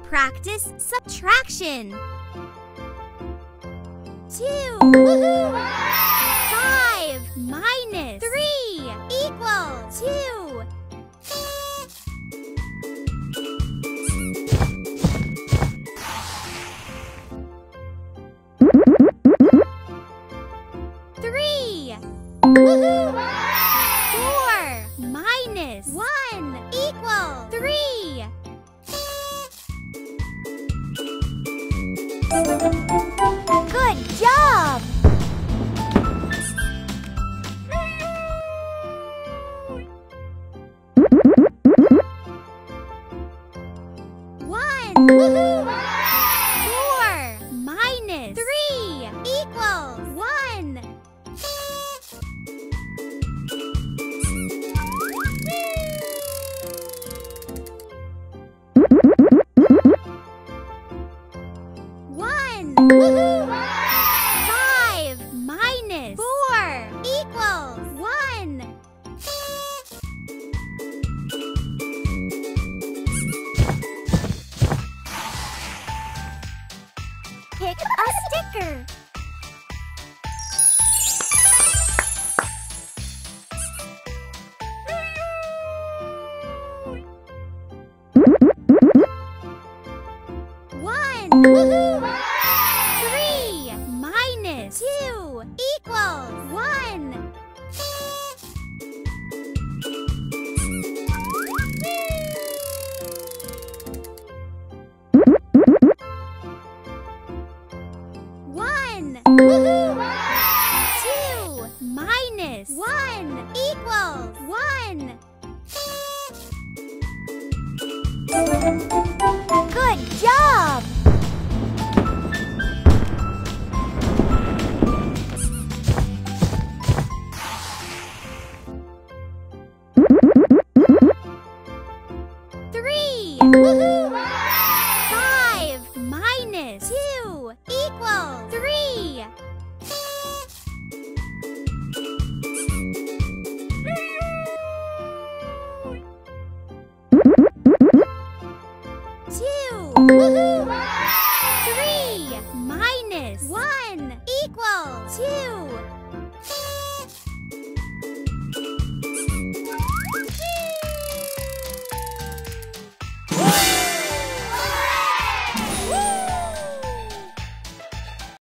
Practice subtraction. 2. Woohoo! 5 minus 3 equals 2. 3. Woohoo! 4 minus 1 equals 3. Good job! Woohoo! 4 minus 3 equals 1. Woohoo! 5 minus 4 equals 1. Pick a sticker. Woohoo! 3 minus 2 equals 1. Woohoo! 2 minus 1 equals 1. Good job! Woohoo! 5 minus 2 equals 3. 2. Woohoo! 3 minus 1 equals 2.